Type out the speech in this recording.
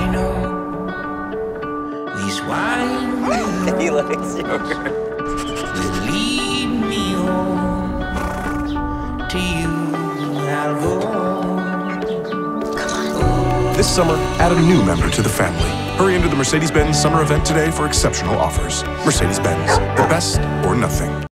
I know this wine He likes yogurt. will lead me home. To you I'll go. This summer, add a new member to the family. Hurry into the Mercedes-Benz summer event today for exceptional offers. Mercedes-Benz, the best or nothing.